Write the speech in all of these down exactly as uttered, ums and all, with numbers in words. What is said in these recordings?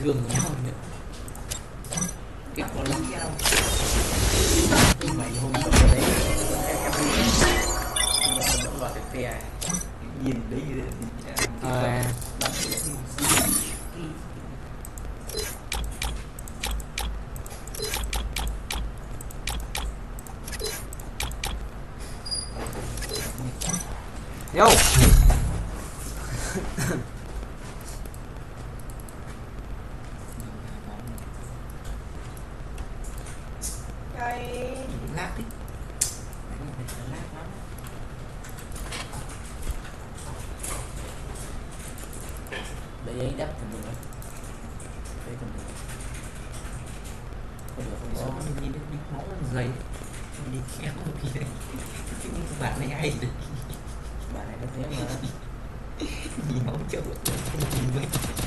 thương nhau nữa cái con lắm nhau mày hôm đó đấy em em vẫn loạt được xe nhìn đấy à yo cái lát đi lát lắm để giấy đắp thì được đây còn được còn được không có nhìn đến máu dày đi khéo một gì đấy bạn này hay đấy bạn này nó thế mà nhìn máu trâu nhìn vậy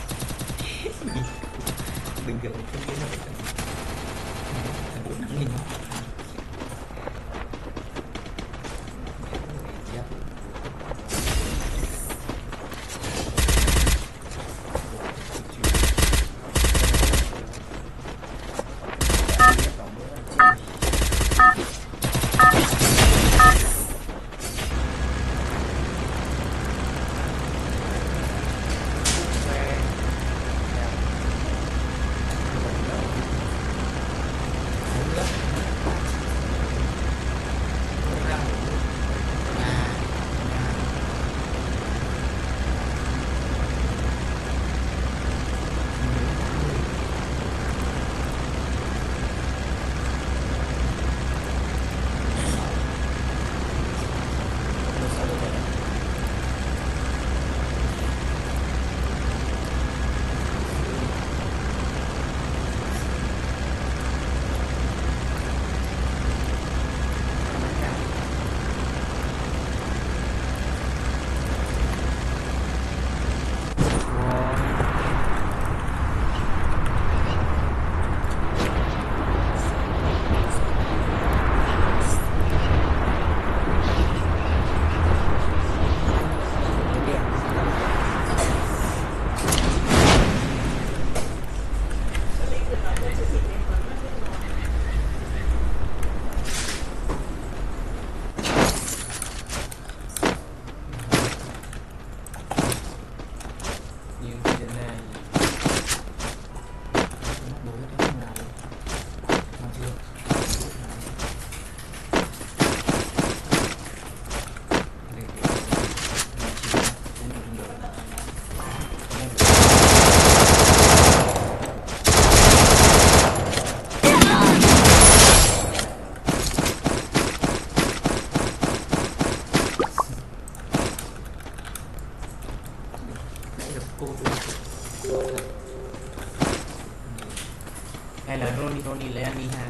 bình thường không biết là phải bốn năm nghìn hay là Ronnie Ronnie lấy anh đi ha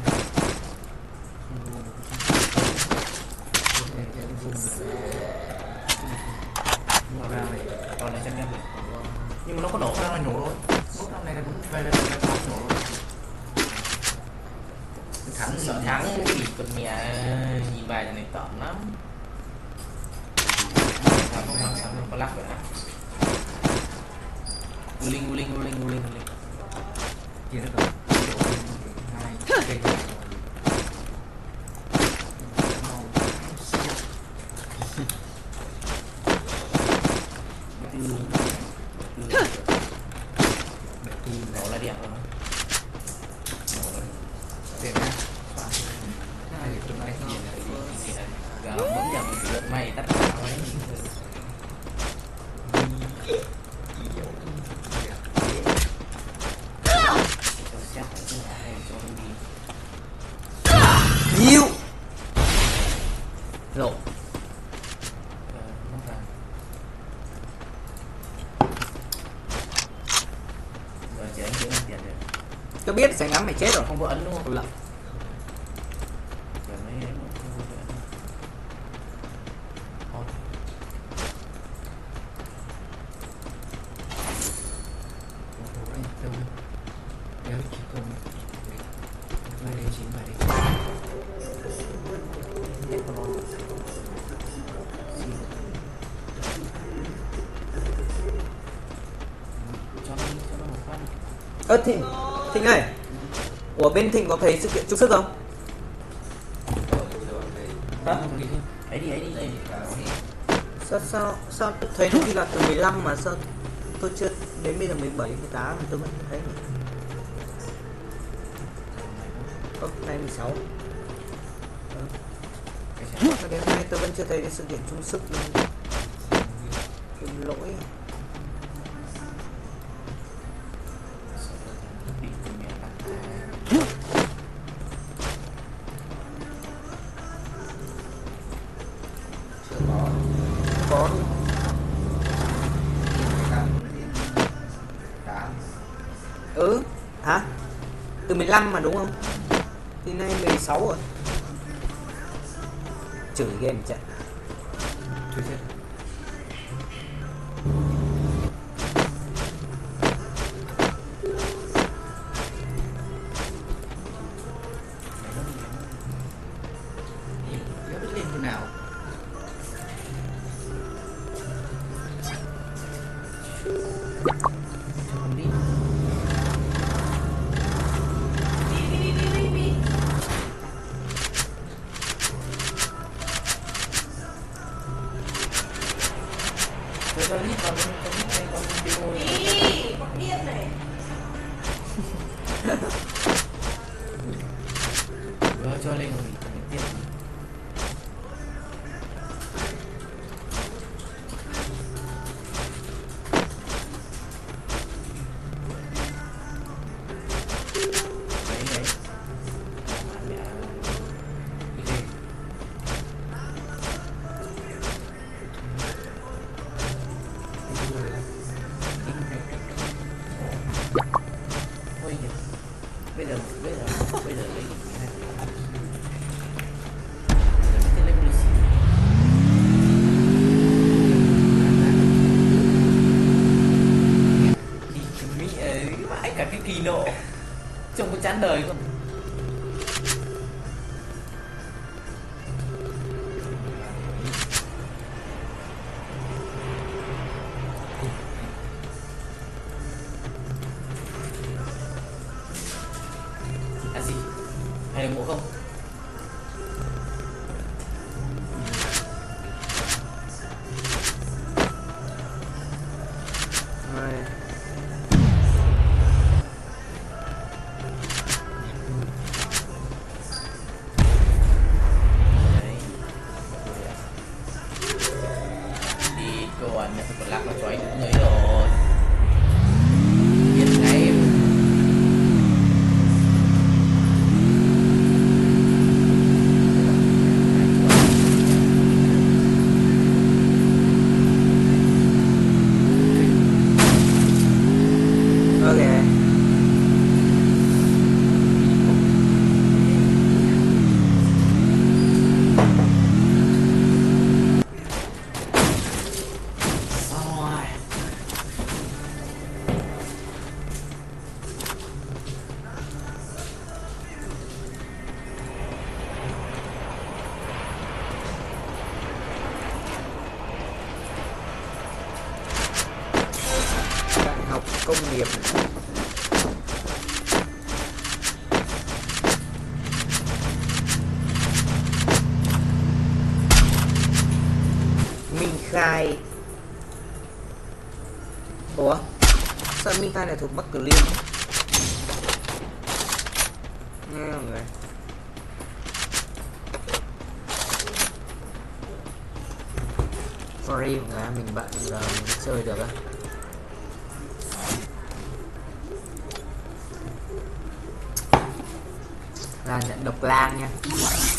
ra này còn lại trăm năm nhưng mà nó có nổ ra là nổ rồi nốt năm này là đúng về là nổ rồi thắng sợ thắng thì con nhà nhìn bài này tỏm lắm không không không có lắc rồi nè linh linh linh linh linh kia nó còn hai cây nổ là đẹp rồi tiền nha hai cái tụi này gạo vẫn giảm được mày tắt mấy nhiều lộ tôi biết sẽ ngắm mày chết rồi không có ấn đúng không? Lắm. Ơ Thịnh, Thịnh ơi, ủa bên Thịnh có thấy sự kiện trục sức không? Hả? Ấy đi ấy đi ấy đi. Sao sao sao tôi thấy nó ghi là từ mười lăm mà sao tôi chưa đến bây giờ mười bảy, mười tám tôi vẫn thấy. Ơ, nay mười sáu. Ờ. Đến nay tôi vẫn chưa thấy cái sự kiện chung sức đâu. Cái lỗi. Có ừ hả từ mười lăm mà đúng không, thì nay mười sáu rồi, chửi game chạy. Biết lên thế nào. Không đi. Tôi cho đi còn còn đi còn đi ngồi. Đi, con điên này. Vừa cho lên rồi tiếp. Đấy đấy. Bây giờ bây giờ bây giờ lấy cái lấy policy. Thì Mỹ ấy vãi cả cái kỳ nộ trông có chán đời không. À gì? Hay là mũ không? Rồi. Đấy. Đi còn còn lạc nó xoáy được người rồi. Biết ngay. Ok. Rồi. Đại học công nghiệp. Minh Khai. Ủa sao Minh Khai này thuộc Bắc Từ Liêm? Nghe mọi người. Sorry mọi người, mình bận giờ mình chơi được á. Là nhận độc lang nha.